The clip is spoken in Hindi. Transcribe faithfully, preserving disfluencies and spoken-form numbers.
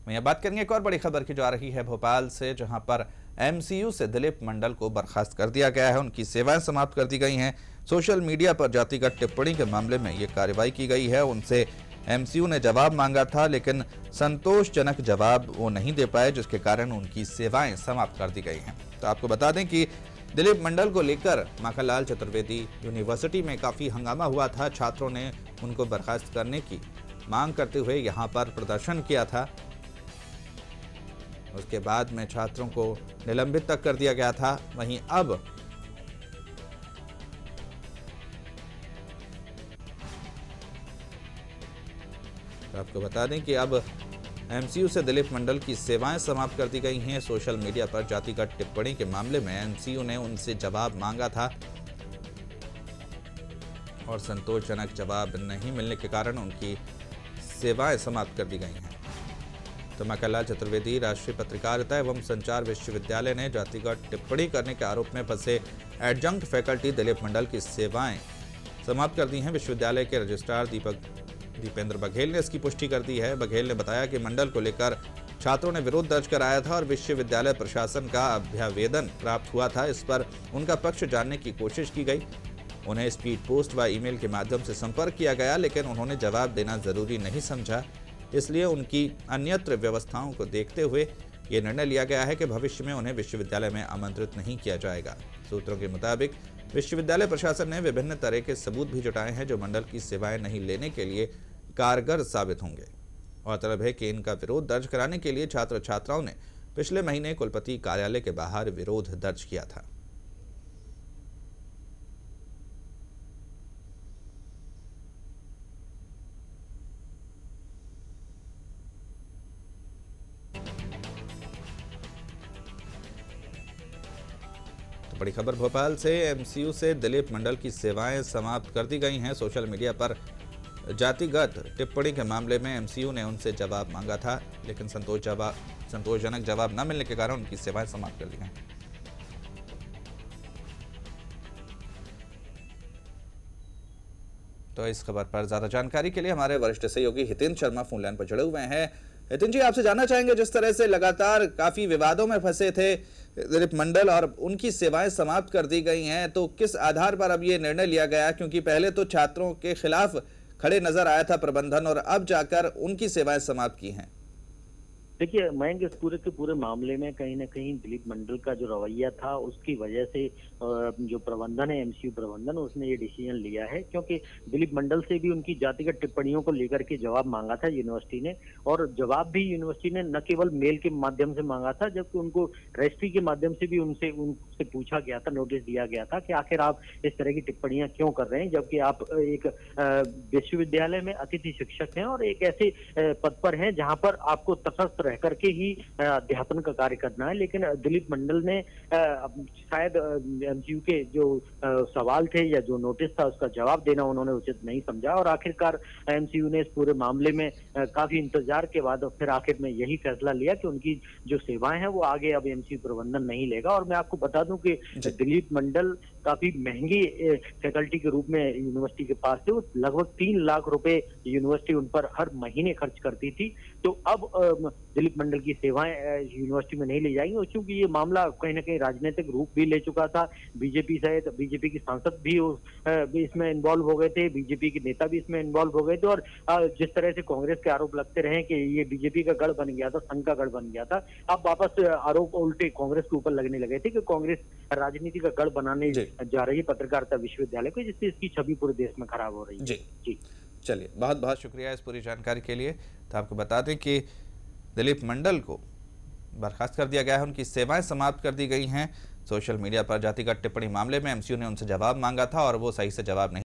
वहीं बात करेंगे एक और बड़ी खबर की जो आ रही है भोपाल से, जहां पर एमसीयू से दिलीप मंडल को बर्खास्त कर दिया गया है, उनकी सेवाएं समाप्त कर दी गई हैं। सोशल मीडिया पर जातिगत टिप्पणी के मामले में ये कार्रवाई की गई है। उनसे एमसीयू ने जवाब मांगा था, लेकिन संतोषजनक जवाब वो नहीं दे पाए, जिसके कारण उनकी सेवाएं समाप्त कर दी गई हैं। तो आपको बता दें कि दिलीप मंडल को लेकर माखनलाल चतुर्वेदी यूनिवर्सिटी में काफ़ी हंगामा हुआ था। छात्रों ने उनको बर्खास्त करने की मांग करते हुए यहाँ पर प्रदर्शन किया था। उसके बाद में छात्रों को निलंबित तक कर दिया गया था। वहीं अब तो आपको बता दें कि अब एमसीयू से दिलीप मंडल की सेवाएं समाप्त कर दी गई हैं। सोशल मीडिया पर जातिगत टिप्पणी के मामले में एमसीयू ने उनसे जवाब मांगा था और संतोषजनक जवाब नहीं मिलने के कारण उनकी सेवाएं समाप्त कर दी गई हैं। तो माखनलाल चतुर्वेदी राष्ट्रीय पत्रकारिता एवं संचार विश्वविद्यालय ने जातिगत टिप्पणी करने के आरोप में फंसे एडजंक्ट फैकल्टी दिलीप मंडल की सेवाएं समाप्त कर दी हैं। विश्वविद्यालय के रजिस्ट्रार दीपक दीपेंद्र बघेल ने इसकी पुष्टि कर दी है। बघेल ने बताया कि मंडल को लेकर छात्रों ने विरोध दर्ज कराया था और विश्वविद्यालय प्रशासन का अभ्यावेदन प्राप्त हुआ था। इस पर उनका पक्ष जानने की कोशिश की गई। उन्हें स्पीड पोस्ट व ईमेल के माध्यम से संपर्क किया गया, लेकिन उन्होंने जवाब देना जरूरी नहीं समझा। इसलिए उनकी अन्यत्र व्यवस्थाओं को देखते हुए ये निर्णय लिया गया है कि भविष्य में उन्हें विश्वविद्यालय में आमंत्रित नहीं किया जाएगा। सूत्रों के मुताबिक विश्वविद्यालय प्रशासन ने विभिन्न तरह के सबूत भी जुटाए हैं, जो मंडल की सेवाएं नहीं लेने के लिए कारगर साबित होंगे। गौरतलब है कि इनका विरोध दर्ज कराने के लिए छात्र छात्राओं ने पिछले महीने कुलपति कार्यालय के बाहर विरोध दर्ज किया था। बड़ी खबर भोपाल से, एमसीयू से दिलीप मंडल की सेवाएं समाप्त कर दी गई हैं। सोशल मीडिया पर जातिगत टिप्पणी के मामले में एमसीयू ने उनसे जवाब मांगा था, लेकिन संतोष जवाब संतोषजनक जवाब न मिलने के कारण उनकी सेवाएं समाप्त कर दी गई। तो इस खबर पर ज्यादा जानकारी के लिए हमारे वरिष्ठ सहयोगी हितेंद्र शर्मा फोन लाइन पर जुड़े हुए हैं। हितेंद्र जी, आपसे जानना चाहेंगे, जिस तरह से लगातार काफी विवादों में फंसे थे दिलीप मंडल और उनकी सेवाएं समाप्त कर दी गई हैं, तो किस आधार पर अब ये निर्णय लिया गया? क्योंकि पहले तो छात्रों के खिलाफ खड़े नजर आया था प्रबंधन, और अब जाकर उनकी सेवाएं समाप्त की हैं। देखिए मयंक, इस पूरे के पूरे मामले में कहीं ना कहीं दिलीप मंडल का जो रवैया था उसकी वजह से जो प्रबंधन है, एमसीयू प्रबंधन, उसने ये डिसीजन लिया है। क्योंकि दिलीप मंडल से भी उनकी जातिगत टिप्पणियों को लेकर के जवाब मांगा था यूनिवर्सिटी ने, और जवाब भी यूनिवर्सिटी ने न केवल मेल के माध्यम से मांगा था, जबकि उनको रजिस्ट्री के माध्यम से भी उनसे उनसे पूछा गया था, नोटिस दिया गया था कि आखिर आप इस तरह की टिप्पणियां क्यों कर रहे हैं, जबकि आप एक विश्वविद्यालय में अतिथि शिक्षक हैं और एक ऐसे पद पर हैं जहां पर आपको तटस्थ करके ही अध्यापन का कार्य करना है। लेकिन दिलीप मंडल ने शायद एमसीयू के जो सवाल थे या जो नोटिस था उसका जवाब देना उन्होंने उचित नहीं समझा, और आखिरकार एमसीयू ने इस पूरे मामले में काफी इंतजार के बाद फिर आखिर में यही फैसला लिया कि उनकी जो सेवाएं हैं वो आगे अब एमसीयू प्रबंधन नहीं लेगा। और मैं आपको बता दूं कि दिलीप मंडल काफी महंगी फैकल्टी के रूप में यूनिवर्सिटी के पास थे। वो लगभग तीन लाख रुपए यूनिवर्सिटी उन पर हर महीने खर्च करती थी। तो अब दिलीप मंडल की सेवाएं यूनिवर्सिटी में नहीं ली जाएंगी, और चूंकि ये मामला कहीं ना कहीं राजनीतिक रूप भी ले चुका था, बीजेपी सहित बीजेपी के सांसद भी, भी इसमें इन्वॉल्व हो गए थे, बीजेपी के नेता भी इसमें इन्वॉल्व हो गए थे, और जिस तरह से कांग्रेस के आरोप लगते रहे कि ये बीजेपी का गढ़ बन गया था, संघ का गढ़ बन गया था, अब वापस आरोप उल्टे कांग्रेस के ऊपर लगने लगे थे कि कांग्रेस राजनीति का गढ़ बनाने जा रही है पत्रकारिता विश्वविद्यालय को, जिससे इसकी छवि पूरे देश में खराब हो रही है। जी जी चलिए, बहुत बहुत शुक्रिया इस पूरी जानकारी के लिए। तो आपको बता दें कि दिलीप मंडल को बर्खास्त कर दिया गया है, उनकी सेवाएं समाप्त कर दी गई हैं। सोशल मीडिया पर जातिगत टिप्पणी मामले में एमसीयू ने उनसे जवाब मांगा था और वो सही से जवाब नहीं